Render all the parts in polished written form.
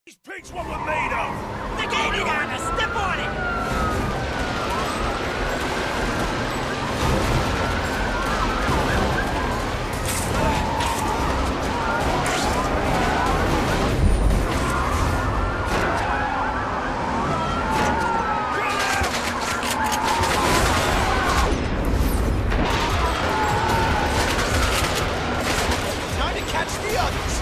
These pigs what we're made of! They're gaining on us! Step on it! Time to catch the others!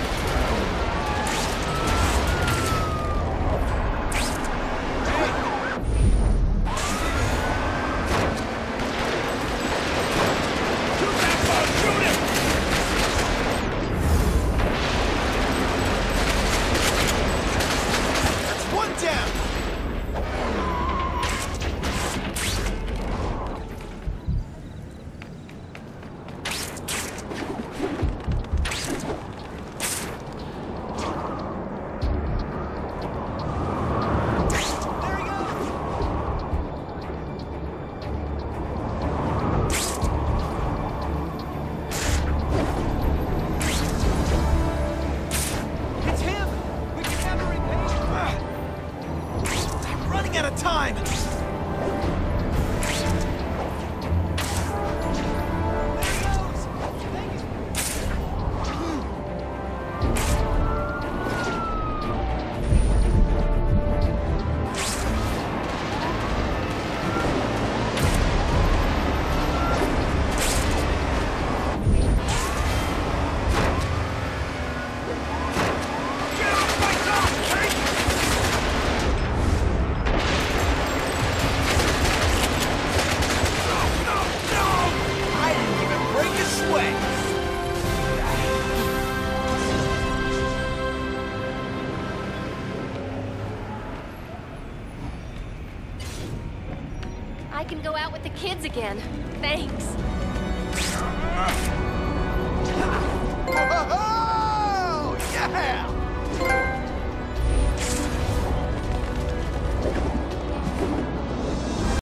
Out of time! I can go out with the kids again. Thanks.